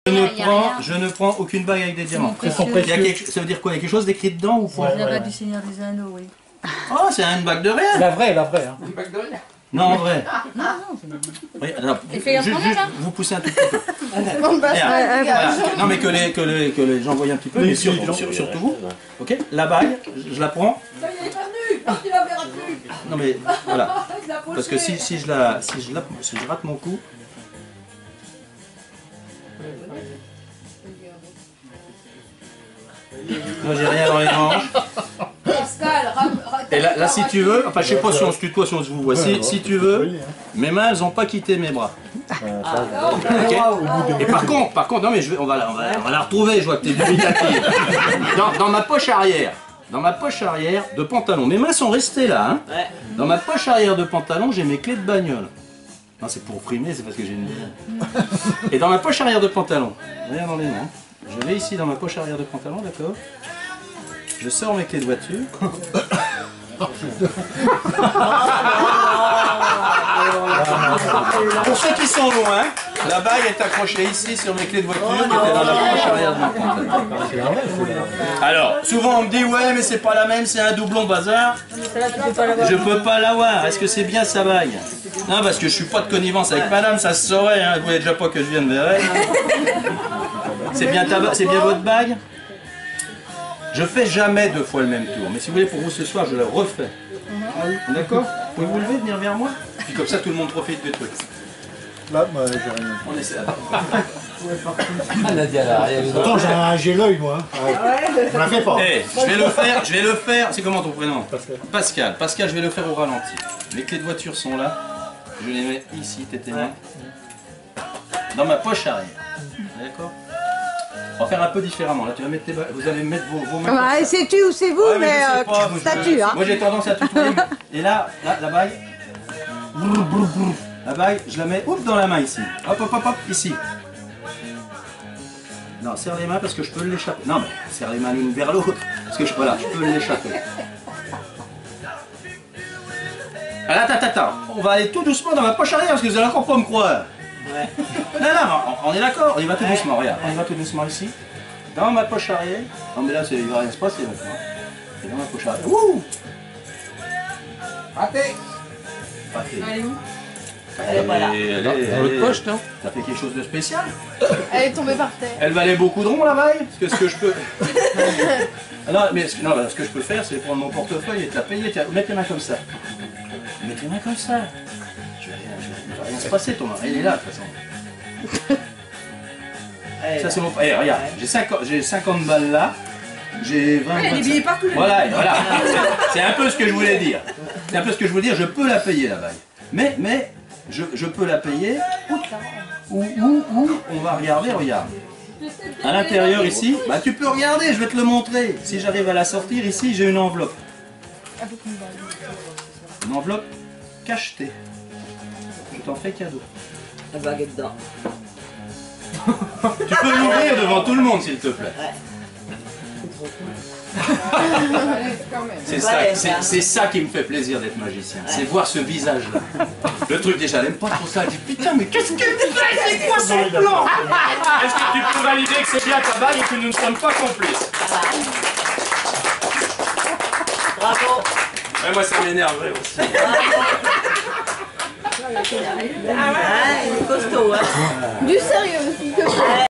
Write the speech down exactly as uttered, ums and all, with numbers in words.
Je ne, prends, je ne prends aucune bague avec des diamants. Il y a quelque, ça veut dire quoi? Il y a quelque chose d'écrit dedans ou quoi? C'est la bague du Seigneur des Anneaux, oui. Oh, c'est une bague de rien. La vraie, la vraie. Hein. Une bague de rien. Non, en vrai. Non, non, c'est Oui, alors, Et fais juste, juste, vous poussez un tout petit peu. Bon, bah, Voilà. Voilà. Non, mais que les, que les, que les gens voient un petit peu, mais sur, sur, surtout vous. Ok, la bague, je la prends. Ça y est, il est perdu. Tu la verras plus. Non, mais voilà. Parce que si, si, je la, si, je la, si je rate mon coup. Moi, j'ai rien dans les manches. Pascal, Et là, là, si tu veux, enfin, je sais pas si on se tutoie, si on se vous voit. Si, si tu veux, mes mains, elles n'ont pas quitté mes bras. Okay. Et par contre, par contre, non mais je vais, on va, la, on va, on va la retrouver. Je vois que t'es dubitative. Dans, dans ma poche arrière, dans ma poche arrière de pantalon, mes mains sont restées là. Hein. Dans ma poche arrière de pantalon, j'ai mes clés de bagnole. Non, c'est pour frimer, c'est parce que j'ai une. Et dans ma poche arrière de pantalon, regarde dans les mains. Je vais ici dans ma poche arrière de pantalon, d'accord. Je sors mes clés de voiture. Pour ceux qui sont loin, la bague est accrochée ici sur mes clés de voiture qui étaient dans la poche arrière de mon pantalon. Alors, souvent on me dit ouais mais c'est pas la même, c'est un doublon bazar. Je peux pas l'avoir. Est-ce que c'est bien sa bague? Non parce que je suis pas de connivence avec madame, ça se saurait, hein. Vous voyez déjà pas que je vienne vers elle. C'est bien, c'est bien votre bague? Je fais jamais deux fois le même tour, mais si vous voulez pour vous ce soir, je le refais. D'accord? Pouvez-vous vous lever, venir vers moi? Puis comme ça, tout le monde profite du truc. Là, moi, j'ai rien. On essaie. Attends, j'ai l'œil, moi. On la fait pas. Hey, je vais le faire, je vais le faire. C'est comment ton prénom? Pascal. Pascal. Pascal, je vais le faire au ralenti. Les clés de voiture sont là. Je les mets ici, tes mains. Dans ma poche arrière. D'accord? On va faire un peu différemment. Là, tu vas mettre tes vous allez mettre vos, vos mains. Ouais, c'est tu ou c'est vous, ouais, mais, mais euh, pas, moi, statut. Je, hein. Moi, j'ai tendance à tutoyer. Et là, là, la bague. La bague, je la mets oups, dans la main ici. Hop, hop, hop, hop, ici. Non, serre les mains parce que je peux l'échapper. Non, mais serre les mains l'une vers l'autre. Parce que je, voilà, je peux l'échapper. Alors, attends, attends. On va aller tout doucement dans ma poche arrière parce que vous allez encore pas me croire. Ouais. Non, non, on, on est d'accord, on y va tout doucement, regarde. On y va tout doucement ici. Dans ma poche arrière. Non, mais là, il ne va rien se passer maintenant. Et dans ma poche arrière. Ouh! Raté! Raté. Elle est où? Elle est pas là. Dans votre poche, non? Ça fait quelque chose de spécial. Elle est tombée par terre. Elle valait beaucoup de ronds, la bague? Parce que ce que je peux. Ah non, mais ce, non, ce que je peux faire, c'est prendre mon portefeuille et te la payer. Mets tes mains comme ça. Mets tes mains comme ça. Il va rien se passer, ton mari, il est là, de toute façon. Ça, c'est mon... Eh, regarde, j'ai cinquante balles là, j'ai vingt... Il y a des billets partout. Voilà, voilà. C'est un peu ce que je voulais dire. C'est un peu ce que je voulais dire, je peux la payer, la bague. Mais, mais, je, je peux la payer, ou, ou, ou, on va regarder, regarde. À l'intérieur, ici, bah tu peux regarder, je vais te le montrer. Si j'arrive à la sortir, ici, j'ai une enveloppe. Une enveloppe cachetée. Je t'en fais cadeau. La bague est dedans. Tu peux l'ouvrir devant tout le monde s'il te plaît. Ouais. C'est ça, c'est ça qui me fait plaisir d'être magicien. Ouais. C'est voir ce visage-là. Le truc déjà, elle aime pas trop ça. Elle dit putain mais qu'est-ce qu'elle fait? C'est quoi son plan? Est-ce que tu peux valider que c'est bien ta bague et que nous ne sommes pas complices? Bravo. Ouais, moi ça m'énerverait aussi. Ah ouais, il est costaud, hein. Du sérieux, s'il te plaît.